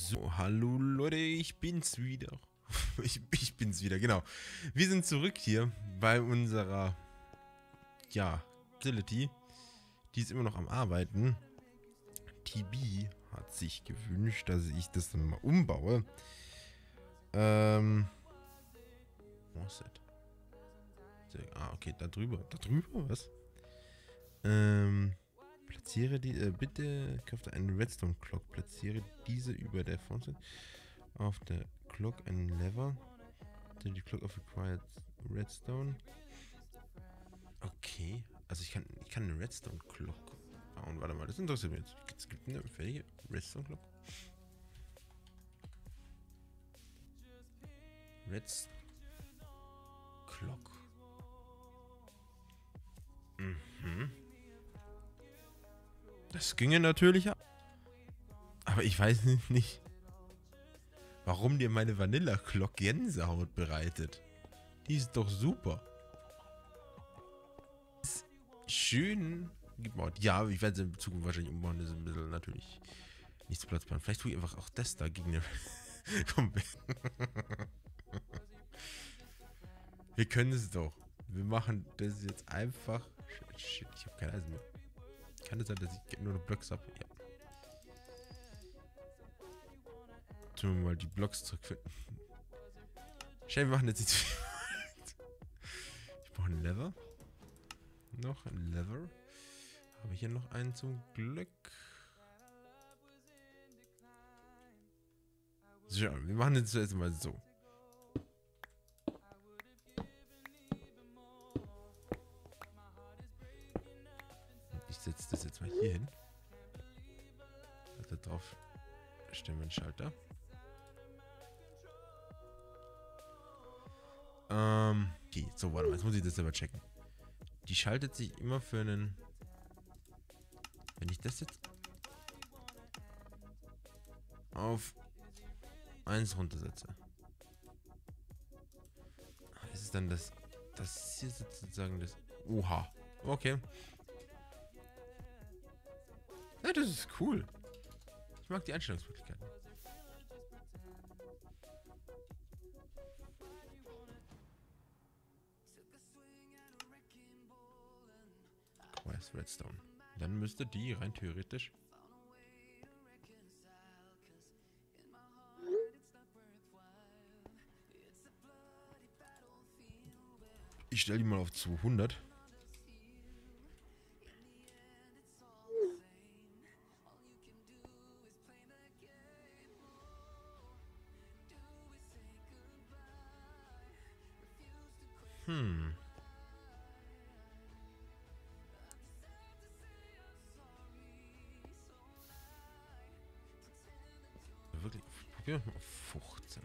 So, hallo Leute, ich bin's wieder. Ich bin's wieder, genau. Wir sind zurück hier bei unserer, ja, Facility. Die ist immer noch am Arbeiten. TB hat sich gewünscht, dass ich das dann mal umbaue. Was ist das? Okay, da drüber. Da drüber, was? Platziere die, bitte kaufe einen Redstone Clock. Platziere diese über der Front auf der Clock ein Lever. Die Clock of required Redstone. Okay, also ich kann eine Redstone Clock bauen. Warte mal, das interessiert mich jetzt. Es gibt eine fertige Redstone Clock. Redstone Clock. Mhm. Das ginge natürlich ab. Aber ich weiß nicht, warum dir meine Vanilla Clock Gänsehaut bereitet. Die ist doch super. Ist schön gebaut. Ja, ich werde sie in Zukunft wahrscheinlich umbauen. Das ist ein bisschen natürlich nicht zu Platzplan. Vielleicht tue ich einfach auch das da gegen den. Komm. Wir können es doch. Wir machen das jetzt einfach. Shit, ich habe kein Eisen mehr. Kann es sein, dass ich nur noch Blocks habe? Ja. Tun wir mal die Blocks zurückfinden. Schnell, wir machen jetzt nicht. Ich brauche ein Lever. Noch ein Lever. Habe ich hier noch einen zum Glück? So, wir machen jetzt zuerst mal so. Ich setze das jetzt mal hier hin. Also drauf stellen wir einen Schalter. Okay, so, warte mal, jetzt muss ich das selber checken. Die schaltet sich immer für einen... Wenn ich das jetzt auf 1 runtersetze. Ist es dann das... Das hier ist sozusagen das... Oha. Okay. Ja, das ist cool. Ich mag die Einstellungsmöglichkeiten. Quest Redstone. Dann müsste die rein theoretisch... Ich stelle die mal auf 200. Wirklich, probieren wir mal auf 15.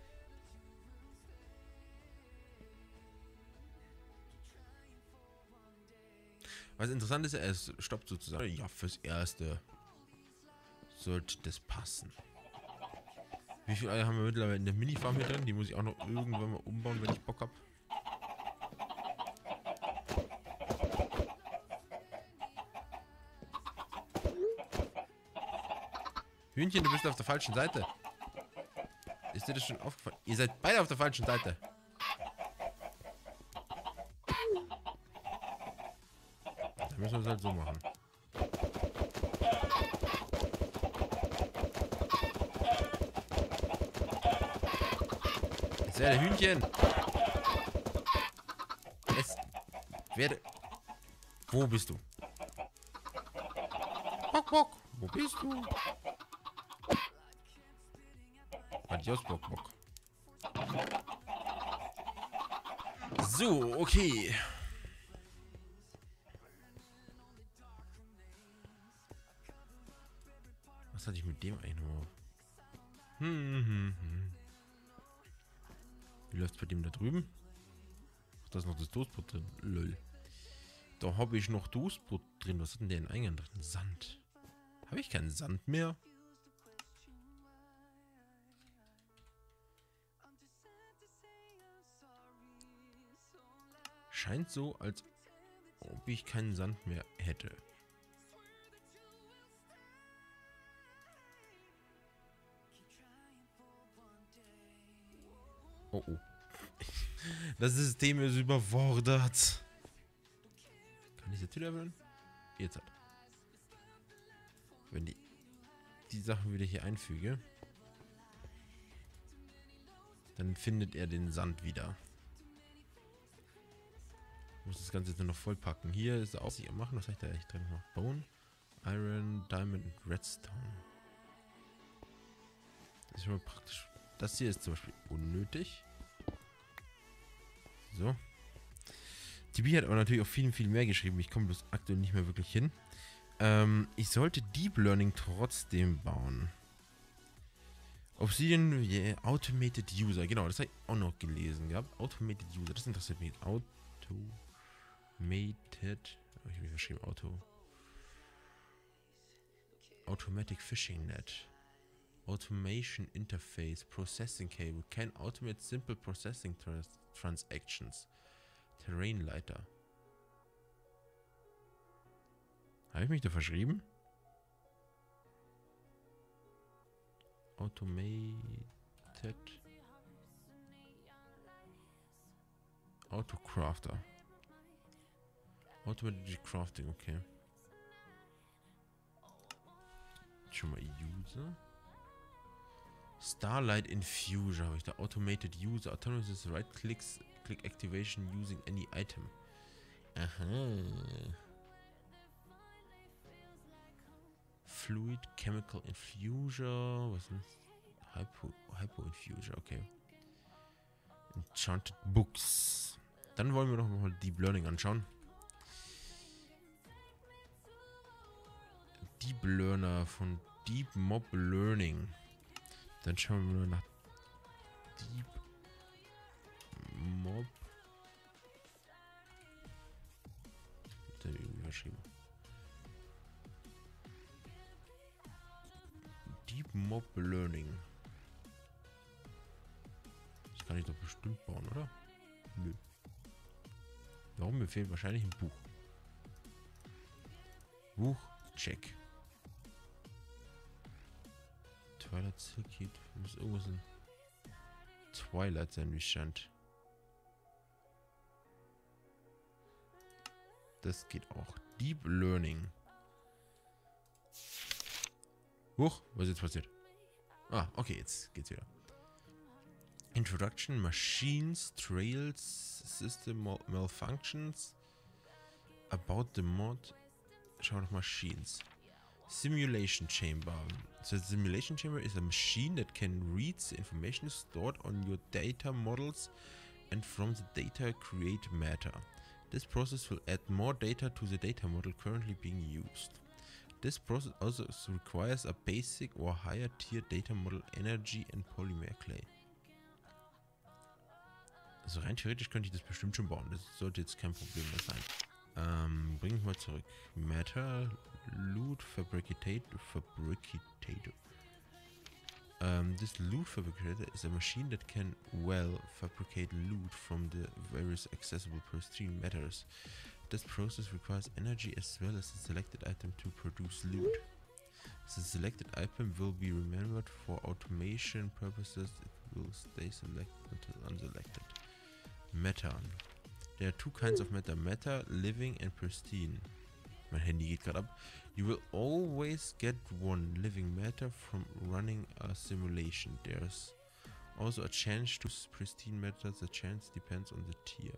Was interessant ist, es stoppt sozusagen. Ja, fürs Erste sollte das passen. Wie viele Eier haben wir mittlerweile in der Mini-Farm hier drin? Die muss ich auch noch irgendwann mal umbauen, wenn ich Bock habe. Hühnchen, du bist auf der falschen Seite. Ist dir das schon aufgefallen? Ihr seid beide auf der falschen Seite. Dann müssen wir es halt so machen. Es werde Hühnchen. Es werde... Wo bist du? Bock, Bock. Wo bist du? Adios, Bock, Bock. So, okay. Was hatte ich mit dem eigentlich noch? Wie läuft's bei dem da drüben? Ach, da ist noch das Toastbrot drin. Lol. Da habe ich noch Toastbrot drin. Was hat denn der in Eingang drin? Sand. Habe ich keinen Sand mehr? Scheint so, als ob ich keinen Sand mehr hätte. Oh, oh. Das System ist überfordert. Kann ich jetzt wieder öffnen? Jetzt halt. Wenn die Sachen wieder hier einfüge, dann findet er den Sand wieder. Ich muss das Ganze jetzt nur noch vollpacken. Hier ist er auch sich machen. Was habe ich da echt drin gemacht? Bone, Iron, Diamond und Redstone. Das ist schon mal praktisch. Das hier ist zum Beispiel unnötig. So. TB hat aber natürlich auch viel, viel mehr geschrieben. Ich komme bloß aktuell nicht mehr wirklich hin. Ich sollte Deep Learning trotzdem bauen. Obsidian, yeah, Automated User. Genau, das habe ich auch noch gelesen gehabt. Automated User, das interessiert mich. Automated. Oh, ich habe geschrieben Automatic Fishing Net. Automation Interface. Processing Cable. Can automate simple processing transactions. Terrainleiter. Habe ich mich da verschrieben? Automated. Autocrafter. Automated Crafting, okay. Schon mal User. Starlight Infuser habe ich da. Automated User. Autonomous Right Click Activation using any item. Aha. Fluid Chemical Infuser. Was ist das? Hypo Infuser, okay. Enchanted Books. Dann wollen wir doch mal Deep Learning anschauen. Deep Learner von Deep Mob Learning. Dann schauen wir mal nach Deep Mob. Da irgendwie überschrieben. Deep Mob Learning. Das kann ich doch bestimmt bauen, oder? Nö. Warum? Mir fehlt wahrscheinlich ein Buch. Buch, check. Twilight Circuit. Muss irgendwas in Twilight sein, wie stand. Das geht auch. Deep Learning. Huch, was ist jetzt passiert? Ah, okay, jetzt geht's wieder. Introduction, Machines, Trails, System Malfunctions. About the mod. Schau noch Machines. Simulation Chamber. So the simulation chamber is a machine that can read the information stored on your data models and from the data create matter. This process will add more data to the data model currently being used. This process also requires a basic or higher tier data model energy and polymer clay. Also rein theoretisch könnte ich das bestimmt schon bauen. Das sollte jetzt kein Problem mehr sein. Bring ich mal zurück. Matter, Loot, Fabricator. This loot fabricator is a machine that can fabricate loot from the various accessible pristine matters. This process requires energy as well as the selected item to produce loot. The selected item will be remembered for automation purposes. It will stay selected until unselected. Matter. There are two kinds of matter. Matter, living and pristine. Mein Handy geht gerade ab. You will always get one living matter from running a simulation. There's also a chance to pristine matter. The chance depends on the tier.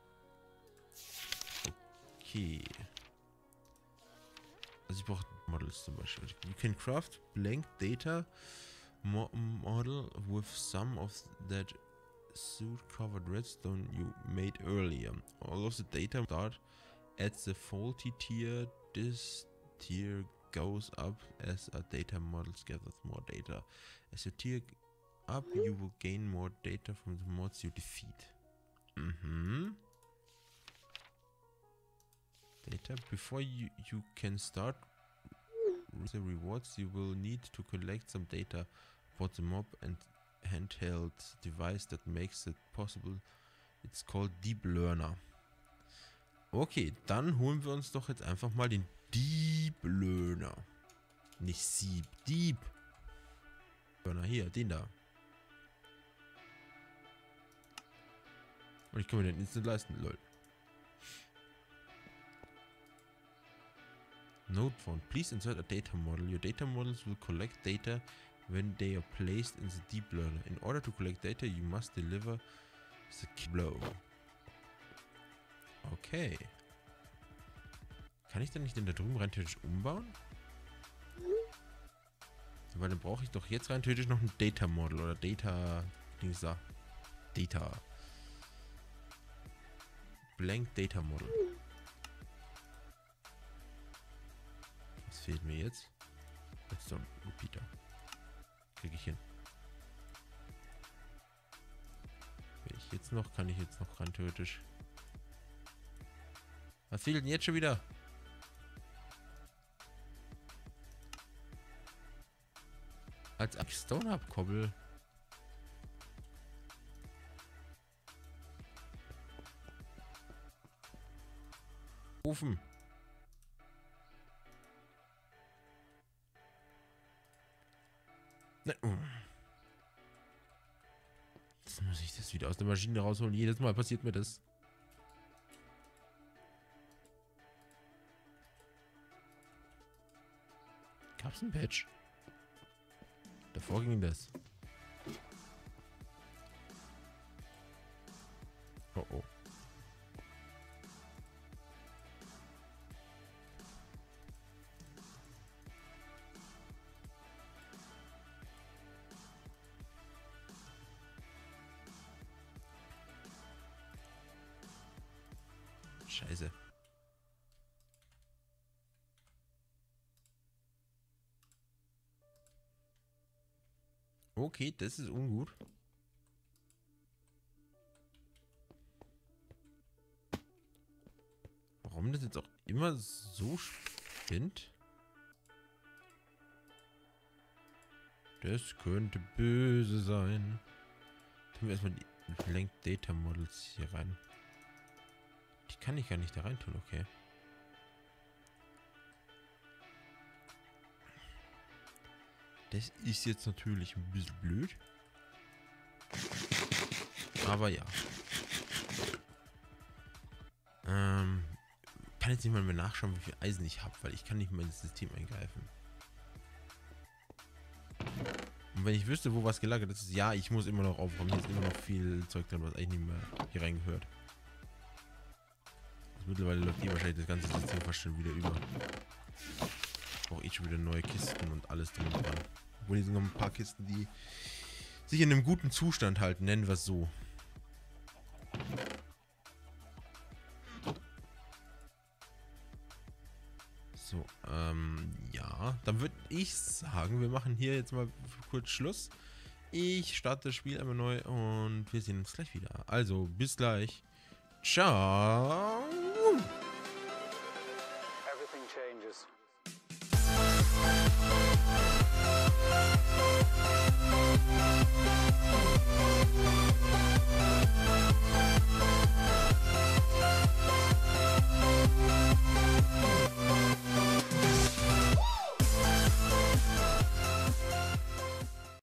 Okay. Also ich brauche Models zum Beispiel. You can craft blank data model with some of that suit covered redstone you made earlier. All of the data start at the faulty tier. This tier goes up as a data model gathers more data. As your tier up, you will gain more data from the mods you defeat. Data. Before you can start the rewards, you will need to collect some data about the mob and handheld device that makes it possible. It's called Deep Learner. Okay, dann holen wir uns doch jetzt einfach mal den Deep Learner. Nicht Sieb, Deep Learner. Hier, den da. Und ich kann mir den Instant leisten, lol. Note found. Please insert a data model. Your data models will collect data when they are placed in the deep learner. In order to collect data, you must deliver the key blow. Okay. Kann ich dann nicht in da drüben rein theoretisch umbauen? Weil dann brauche ich doch jetzt rein theoretisch noch ein Data Model oder Data... Dings da. Data. Blank Data Model. Was fehlt mir jetzt? Redstone Repeater. Kriege ich hin. Will ich jetzt noch? Kann ich jetzt noch rein theoretisch? Was fehlt denn jetzt schon wieder? Als ich Stone habe, Kobbel. Ofen. Ne, jetzt muss ich das wieder aus der Maschine rausholen. Jedes Mal passiert mir das. Gab's ein Patch? Davor ging das. Oh oh. Scheiße. Okay, das ist ungut. Warum das jetzt auch immer so spinnt? Das könnte böse sein. Tun wir erstmal die Blank Data Models hier rein. Die kann ich gar nicht da rein tun, okay. Das ist jetzt natürlich ein bisschen blöd. Aber ja. Kann jetzt nicht mal mehr nachschauen, wie viel Eisen ich habe, weil ich kann nicht mehr ins System eingreifen. Und wenn ich wüsste, wo was gelagert ist, ja, ich muss immer noch aufräumen. Hier ist immer noch viel Zeug drin, was eigentlich nicht mehr hier reingehört. Also mittlerweile läuft hier wahrscheinlich das ganze System fast schon wieder über. Ich brauche schon wieder neue Kisten und alles drin und dran. Obwohl hier sind noch ein paar Kisten, die sich in einem guten Zustand halten, nennen wir es so. So, ja, dann würde ich sagen, wir machen hier jetzt mal kurz Schluss. Ich starte das Spiel einmal neu und wir sehen uns gleich wieder. Also, bis gleich. Ciao.